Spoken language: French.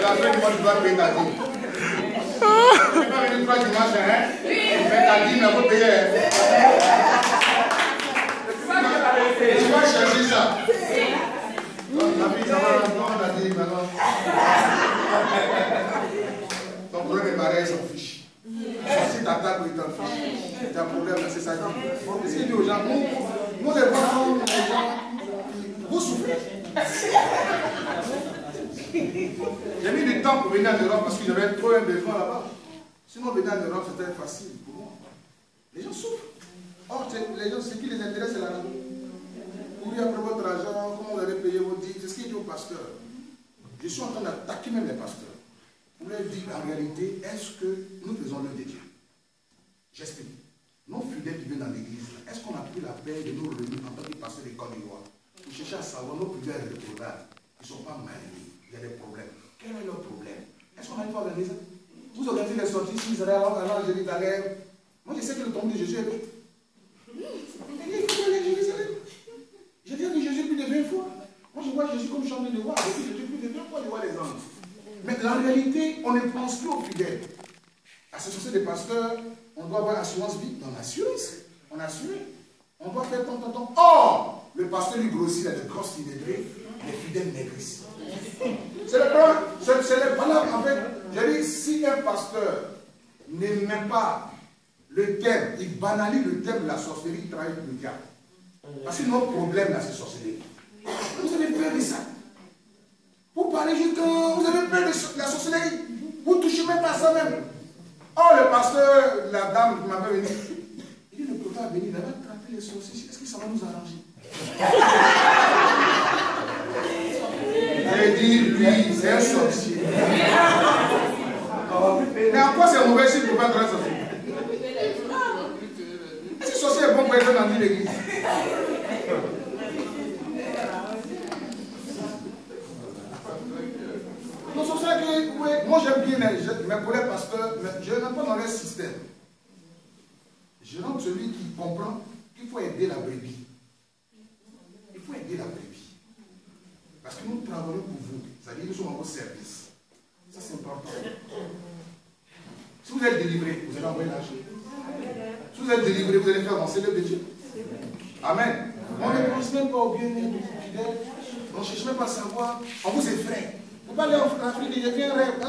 la fin du mois, tu dois payer ta dîme. Tu ne peux pas venir 3 dimanches, hein? Mais ta dîme, il faut payer. Tu vas chercher ça. Donc, la vie, ça va rentrer, on a dit, maintenant. Ton problème est pareil, il s'en fiche. Si tu attaques, il t'en fiche. Tu as un problème, c'est ça. Qu'est-ce qu'il dit aux gens? Nous, les gens, vous souffrez. J'ai mis du temps pour venir en Europe parce que j'avais trop un besoin là-bas. Sinon, venir en Europe, c'était facile pour moi. Les gens souffrent. Or, les gens, ce qui les intéresse, c'est l'argent. Courir après votre argent, comment vous allez payer vos dîmes, c'est ce qu'il dit au pasteur. Je suis en train d'attaquer même les pasteurs. Pour leur dire, en réalité, est-ce que nous faisons l'œuvre de Dieu? J'explique. Nos fidèles qui viennent dans l'église, est-ce qu'on a pris la peine de nous réunir en tant que pasteurs de Côte d'Ivoire pour chercher à savoir nos prières et les programmes? Ils ne sont pas mariés, il y a des problèmes. Quel est leur problème? Est-ce qu'on arrive à organiser ça? Vous organisez les sorties sur Israël, alors Jérusalem. Moi, je sais que le tombeau de Jésus est vite. Il faut aller à Jérusalem. J'ai dit que Jésus plus de 20 fois. Moi, je vois Jésus comme champion de voir. Jésus plus de 20 fois, je vois les anges. Mais en réalité, on ne pense plus aux fidèles. L'association des pasteurs, on doit avoir l'assurance vie. Dans l'assurance, on assure. On doit faire tant. Or, le pasteur lui grossit, il a des grosses idées, les fidèles maigrissent. C'est le problème. C'est le problème. En fait, j'ai dit, si un pasteur n'aime pas le thème, il banalise le thème de la sorcellerie, il travaille avec le diable. Parce que notre problème là, c'est sorcellerie. Vous avez peur de ça. Vous parlez juste, vous avez peur de la sorcellerie. Vous ne touchez même pas à ça même. Oh, le pasteur, la dame qui m'avait venu, il dit, le prophète a venu, il va attraper les sorciers. Est-ce que ça va nous arranger? J'ai dit, lui, c'est un sorcier. Mais en quoi c'est mauvais si le prophète est un sorcier? Si le sorcier est bon pour être dans l'église. Donc c'est ça que, oui, moi j'aime bien mes collègues pasteurs, mais je n'aime pas dans leur système. Je rentre celui qui comprend qu'il faut aider la brebis. Il faut aider la brebis. Parce que nous travaillons pour vous. C'est-à-dire que nous sommes à vos services. Ça c'est important. Si vous êtes délivré, vous allez envoyer l'argent. Si vous êtes délivré, vous allez faire avancer l'œuvre de Dieu. Amen. On ne pense même pas au bien-être des fidèles. On ne cherche même pas à savoir. On vous effraie. Vous ne pouvez pas aller en Afrique, il y a un rêve.